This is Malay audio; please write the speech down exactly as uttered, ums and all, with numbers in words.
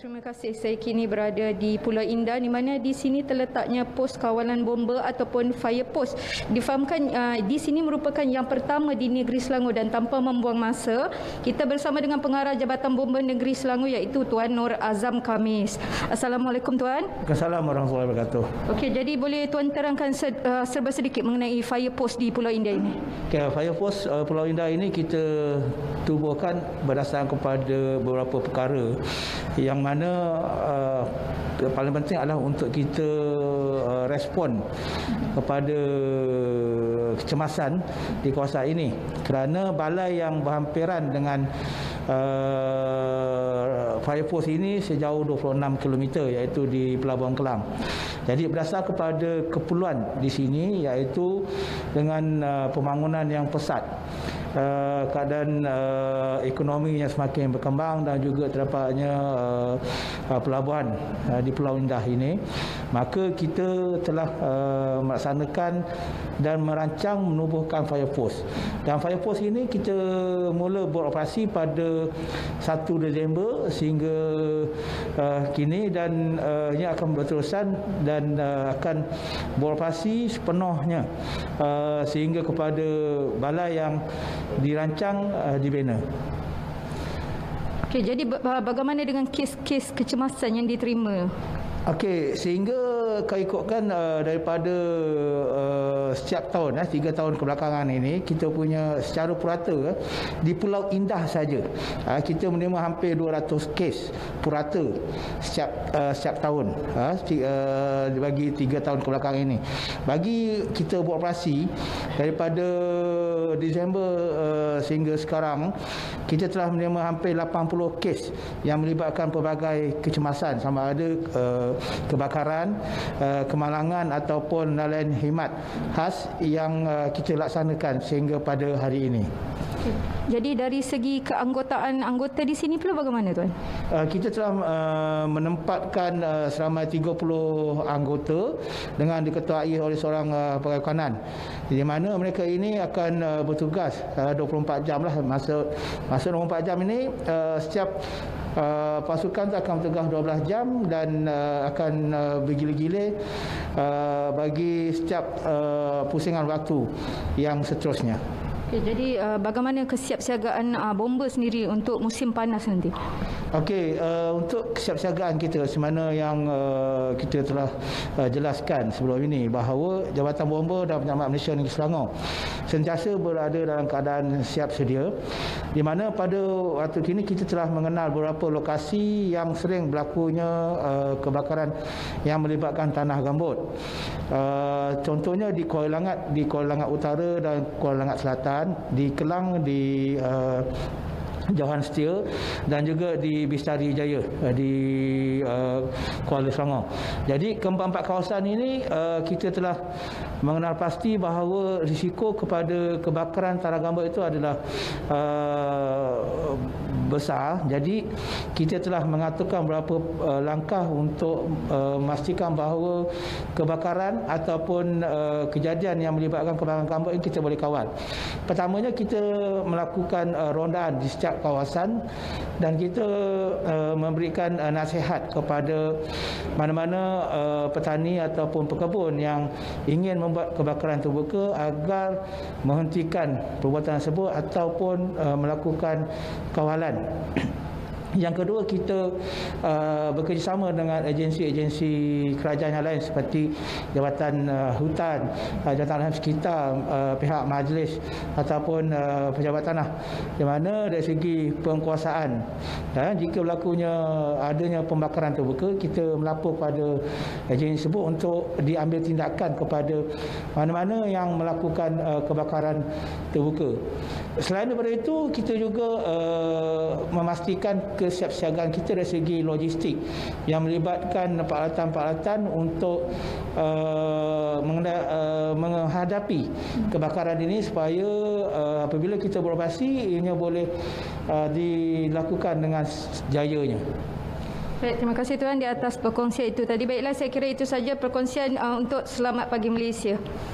terima kasih. Saya kini berada di Pulau Indah di mana di sini terletaknya pos kawalan bomba ataupun fire post. Difahamkan uh, di sini merupakan yang pertama di negeri Selangor dan tanpa membuang masa, kita bersama dengan pengarah Jabatan Bomba Negeri Selangor iaitu Tuan Nur Azam Khamis. Assalamualaikum Tuan. Assalamualaikum warahmatullahi wabarakatuh. Okey, jadi boleh Tuan terangkan uh, serba sedikit mengenai fire post di Pulau Indah ini? Okay, fire post uh, Pulau Indah ini kita tubuhkan berdasarkan kepada beberapa perkara yang mana uh, paling penting adalah untuk kita uh, respon kepada kecemasan di kawasan ini kerana balai yang berhampiran dengan uh, fire post ini sejauh dua puluh enam kilometer iaitu di Pelabuhan Kelang. Jadi berdasar kepada keperluan di sini iaitu dengan uh, pembangunan yang pesat, uh, keadaan uh, ekonomi yang semakin berkembang dan juga terdapatnya uh, uh, pelabuhan uh, di Pulau Indah ini, maka kita telah uh, melaksanakan dan merancang menubuhkan fire post. Dan fire post ini kita mula beroperasi pada satu Disember sehingga uh, kini dan uh, ini akan berterusan dan uh, akan beroperasi sepenuhnya uh, sehingga kepada balai yang dirancang uh, dibina. Okey, jadi bagaimana dengan kes-kes kecemasan yang diterima? Okey, sehingga kalau ikutkan uh, daripada uh, setiap tahun, eh, tiga tahun kebelakangan ini, kita punya secara purata eh, di Pulau Indah saja uh, kita menerima hampir dua ratus kes purata setiap uh, setiap tahun uh, uh, bagi tiga tahun kebelakangan ini. Bagi kita beroperasi daripada Disember uh, sehingga sekarang, kita telah menerima hampir lapan puluh kes yang melibatkan pelbagai kecemasan, sama ada uh, kebakaran, uh, kemalangan ataupun lain khidmat khas yang uh, kita laksanakan sehingga pada hari ini. Jadi dari segi keanggotaan anggota di sini pula bagaimana Tuan? Uh, kita telah uh, menempatkan uh, seramai tiga puluh anggota dengan diketuai oleh seorang uh, pegawai kanan, di mana mereka ini akan uh, bertugas uh, dua puluh empat jam lah. Masa masa dua puluh empat jam ini uh, setiap Uh, pasukan akan bertugas dua belas jam dan uh, akan uh, bergila-gila uh, bagi setiap uh, pusingan waktu yang seterusnya. Okay, jadi uh, bagaimana kesiapsiagaan uh, bomba sendiri untuk musim panas nanti? Okey, uh, untuk kesiapsiagaan kita semana yang uh, kita telah uh, jelaskan sebelum ini bahawa Jabatan Bomba dan Penyelamat Malaysia Negeri Selangor sentiasa berada dalam keadaan siap sedia, di mana pada waktu kini kita telah mengenal beberapa lokasi yang sering berlakunya uh, kebakaran yang melibatkan tanah gambut. Uh, contohnya di Kuala Langat, di Kuala Langat Utara dan Kuala Langat Selatan, di Kelang, di uh, Johan Steel dan juga di Bistari Jaya di uh, Kuala Selangor. Jadi keempat-empat kawasan ini uh, kita telah mengenal pasti bahawa risiko kepada kebakaran tanah gambut itu adalah uh, besar. Jadi kita telah mengaturkan beberapa uh, langkah untuk uh, memastikan bahawa kebakaran ataupun uh, kejadian yang melibatkan kebakaran gambut ini kita boleh kawal. Pertamanya kita melakukan uh, rondaan di setiap kawasan dan kita uh, memberikan uh, nasihat kepada mana-mana uh, petani ataupun pekebun yang ingin membuat kebakaran terbuka agar menghentikan perbuatan tersebut ataupun uh, melakukan kawalan. Yang kedua, kita uh, bekerjasama dengan agensi-agensi kerajaan yang lain seperti Jabatan uh, Hutan, uh, Jabatan Alam Sekitar, uh, pihak majlis ataupun uh, pejabat tanah, di mana dari segi penguasaan, uh, jika berlakunya adanya pembakaran terbuka, kita melapor pada agensi tersebut untuk diambil tindakan kepada mana-mana yang melakukan uh, kebakaran terbuka. Selain daripada itu, kita juga uh, memastikan kesiapsiagaan kita dari segi logistik yang melibatkan peralatan-peralatan untuk uh, uh, menghadapi kebakaran ini supaya uh, apabila kita beroperasi ianya boleh uh, dilakukan dengan jayanya. Baik, terima kasih Tuan di atas perkongsian itu tadi. Baiklah, saya kira itu saja perkongsian uh, untuk Selamat Pagi Malaysia.